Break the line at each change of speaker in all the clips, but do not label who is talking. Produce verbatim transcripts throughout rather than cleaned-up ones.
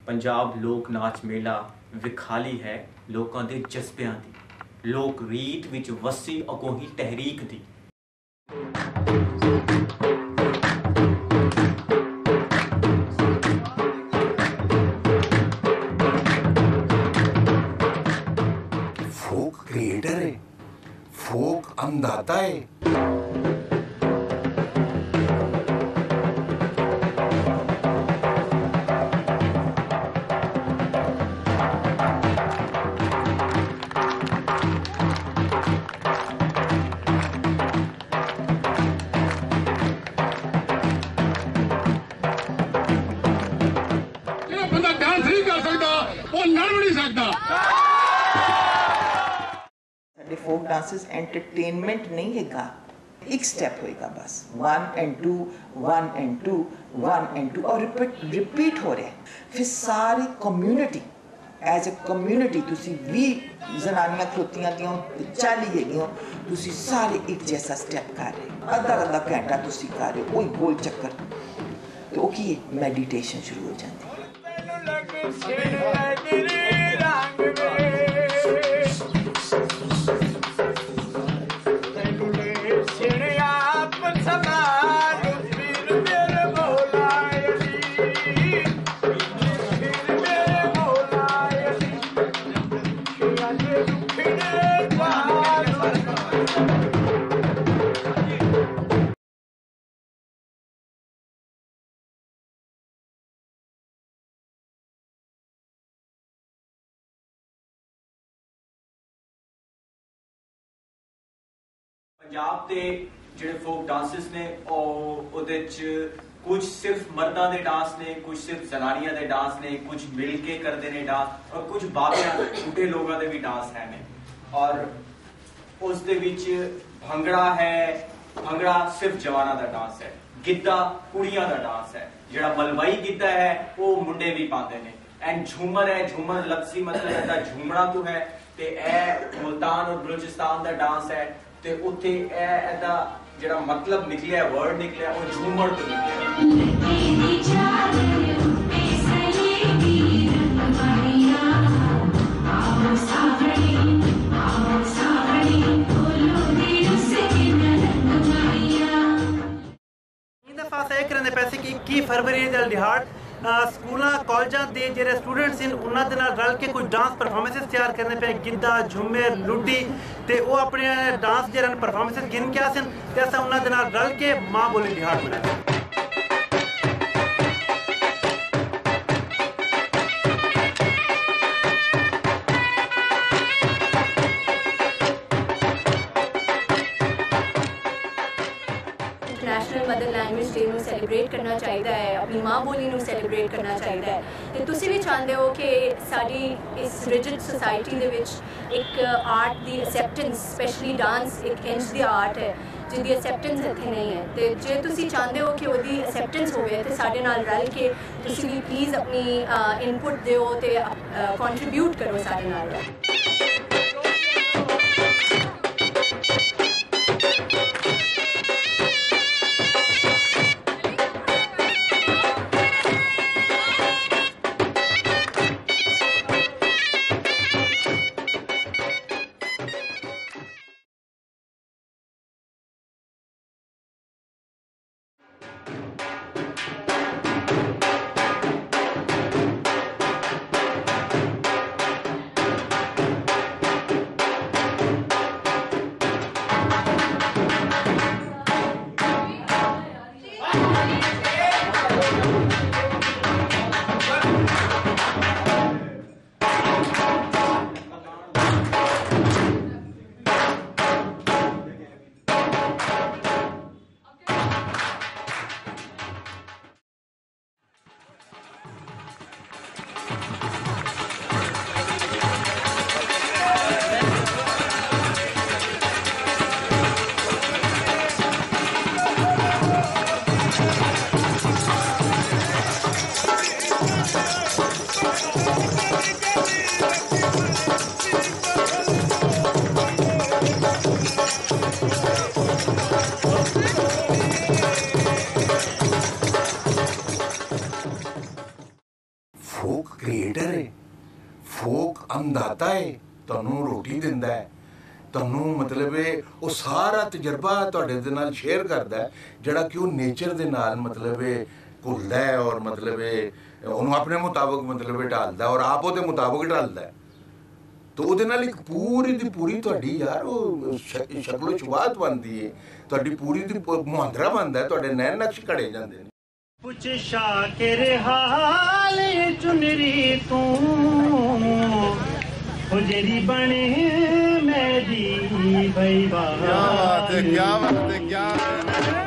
पंजाब लोक नाच मेला विखाली है लोकां दे जज्बियां दी, लोक रीत विच वसी अगोही तहरीक दी।
फोक क्रिएटर है, फोक अंदाता है।
फोक डांसेस एंटरटेनमेंट नहीं हैगा, एक स्टेप होएगा बस, one and two one and two one and two और रिपीट रिपीट हो रहा है। फिर सारी कम्युनिटी एज ए कम्युनिटी तुसी भी जनानियां खलोतियां दियां चाली हैगियां, तुसी सारे एक जैसा स्टेप कर रहे हो, अद्धा अद्धा घंटा तुसी कर रहे हो कोई गोल चक्कर, तो वो की मेडिटेशन शुरू हो जाती है।
पंजाब के जिहड़े फोक डांसेस ने ओहदे च कुछ सिर्फ मर्दां दे डांस ने, कुछ सिर्फ जनानियां दे डांस ने, कुछ मिल के करते ने डांस और कुछ बाबियां बूढ़े लोगों दे भी डांस है ने। और उस दे विच भंगड़ा है, भंगड़ा सिर्फ जवाना दा डांस है, गिद्धा कुड़ियां दा डांस है, जिहड़ा मलवई गिद्धा है वो मुंडे भी पाते ने, एंड झूमर है, झूमर लफ्जी मतलब इहदा झूमड़ा तो है ते ए मुल्तान और बलूचिस्तान दा डांस है ते उत्थे एदा जिहड़ा मतलब निकलिया वर्ड निकलिया वो झूमर तो निकलिया।
दफा तय करने पैसे की इक्की फरवरी दे दिहाड़ स्कूलों कॉलेजों के जो स्टूडेंट्स हैं उन्होंने रल के कुछ डांस परफॉर्मेंसेस तैयार करने पे, गिद्धा झूमर लुड्डी ते वो अपने डांस जो परफॉर्मेंसेस गिन के आसन ते अस उन्होंने रल के माँ बोली दिहाड़ मनाया।
इंटरनेशनल मदर लैंग्वेज डे ਨੂੰ ਸੈਲੀਬ੍ਰੇਟ ਕਰਨਾ ਚਾਹੀਦਾ ਹੈ, ਆਪਣੀ ਮਾਂ ਬੋਲੀ ਨੂੰ ਸੈਲੀਬ੍ਰੇਟ ਕਰਨਾ ਚਾਹੀਦਾ ਹੈ ਤੇ ਤੁਸੀਂ ਵੀ ਚਾਹੁੰਦੇ ਹੋ ਕਿ ਸਾਡੀ ਇਸ ਰਿਜਿਡ ਸੋਸਾਇਟੀ ਦੇ ਵਿੱਚ ਇੱਕ ਆਰਟ ਦੀ ਅਸੈਪਟੈਂਸ, ਸਪੈਸ਼ਲੀ ਡਾਂਸ ਇੱਕ ਇੰਜ ਦੀ ਆਰਟ ਹੈ ਜਿਹਦੀ ਅਸੈਪਟੈਂਸ ਇੱਥੇ ਨਹੀਂ ਹੈ, ਤੇ ਜੇ ਤੁਸੀਂ ਚਾਹੁੰਦੇ ਹੋ ਕਿ ਉਹਦੀ ਅਸੈਪਟੈਂਸ ਹੋਵੇ ਤੇ ਸਾਡੇ ਨਾਲ ਰਲ ਕੇ ਤੁਸੀਂ ਵੀ ਪਲੀਜ਼ ਆਪਣੀ ਇਨਪੁਟ ਦਿਓ ਤੇ ਕੰਟਰੀਬਿਊਟ ਕਰੋ ਸਾਡੇ ਨਾਲ।
फोक क्रिएटर है, फोक अन्नदाता है, तुहानू रोटी दिंदा है, तुहानू मतलब वो सारा तजर्बा तुहाडे दे नाल शेयर करदा है जिहड़ा कि वो नेचर दे नाल मतलब घुलदा है और मतलब उन्होंने अपने मुताबिक मतलब ढालदा और आप ਉਹਦੇ मुताबिक ढालदा है। तो ਉਹਦੇ ਨਾਲ ਇੱਕ पूरी ਦੀ पूरी ਤੁਹਾਡੀ यार ਉਹ ਸ਼ਕਲੋ ਸ਼ੁਬਾਤ ਬਣਦੀ ਹੈ, ਤੁਹਾਡੀ ਪੂਰੀ ਦੀ ਮੁਹਾਂਦਰਾ ਬਣਦਾ ਹੈ, ਤੁਹਾਡੇ ਨੈਣ ਨਕਸ਼ ਘੜੇ ਜਾਂਦੇ ਨੇ।
ਪੁੱਛ ਸ਼ਾਕਿਰ ਹਾਲ ਚੁਨਰੀ ਤੂੰ ਉਹ ਜਿਹੜੀ ਬਣੇ ਮੇਰੀ ਭਈ ਬਾਤ। ਕੀ ਬਾਤ ਹੈ, ਕੀ ਬਾਤ ਹੈ, ਕੀ ਬਾਤ ਹੈ।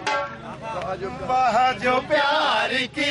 बाह जो प्यार की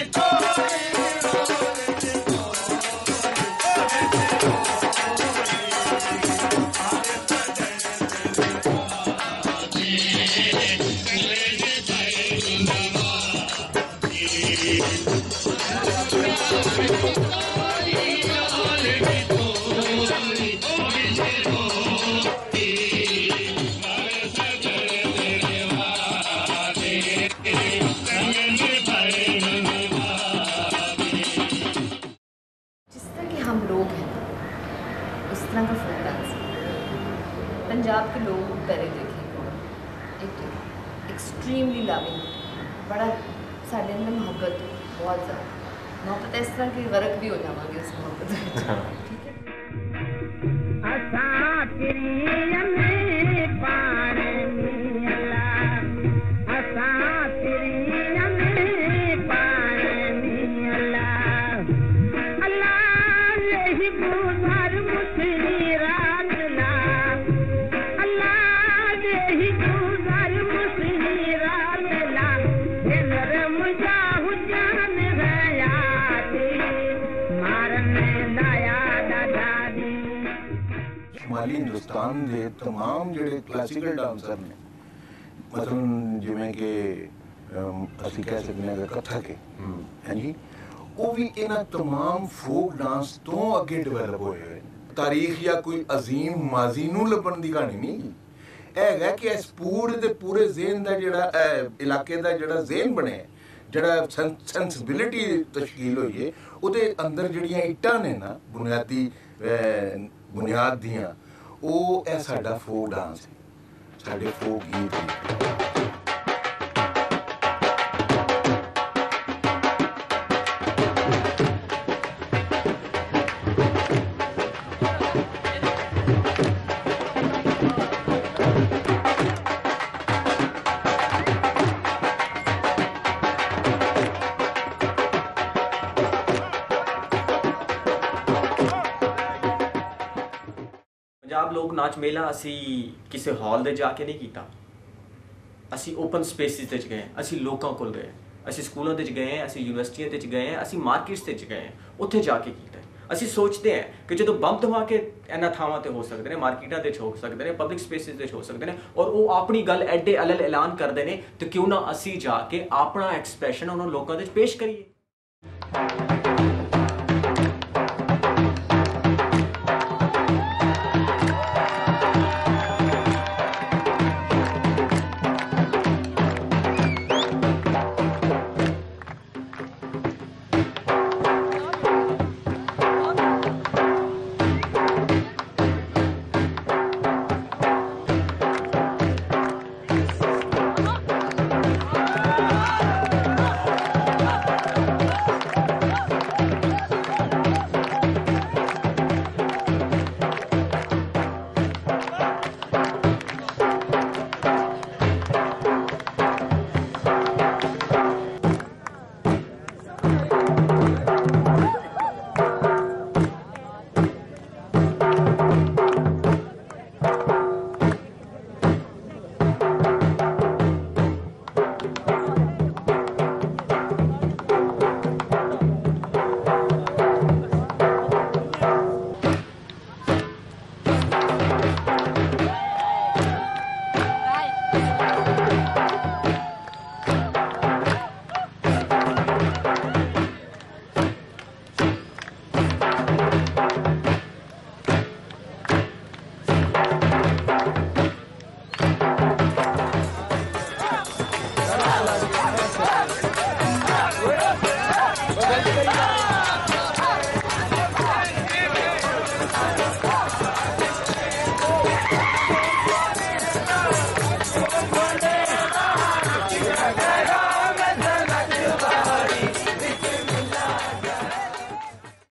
पंजाब के लोग करे देखें एक एक्सट्रीमली लविंग, बड़ा साढ़े अंदर मोहब्बत बहुत ज़्यादा मोहब्बत इस तरह की गरक भी हो जाएंगे उस मोहब्बत
शुमाली हिंदुस्तान के तमाम जिहड़े क्लासिकल डांसर ने मतलब जिवें कि असीं कह सकते हैं कथक है हैं जी, वो भी इन्हां तमाम फोक डांस तो अगे डिवेलप होए हुए तारीख या कोई अजीम माजी नूं लभण दी कहानी नहीं है कि इस पूरे दे पूरे ज़हन दा जिहड़ा इलाके दा जिहड़ा ज़हन बने जिहड़ा सेंसिबिलिटी तशकील होई है उहदे अंदर जिहड़ियां इट्टां ने ना बुनियादी बुनियाद दियां वो है साडा फोक डांस है, साडे फोक गीत है।
पंजाब लोक नाच मेला असी किसी हॉल दे जाके नहीं कीता, असी ओपन स्पेसिस ते गए, असी लोकां कोल गए, असी स्कूलों ते गए, असी यूनिवर्सिटियां ते गए, असी मार्केट्स ते गए, उत्थे जाके कीता। असी सोचते हैं कि जो बम धमाके इन्हां थावां ते हो सकते हैं, मार्केटां ते हो सकते हैं, पब्लिक स्पेसिस ते हो सकते हैं और वो अपनी गल एडे अलल ऐलान करते हैं, तो क्यों ना असी जाके अपना एक्सप्रैशन उन्होंने लोगों दे पेश करिए।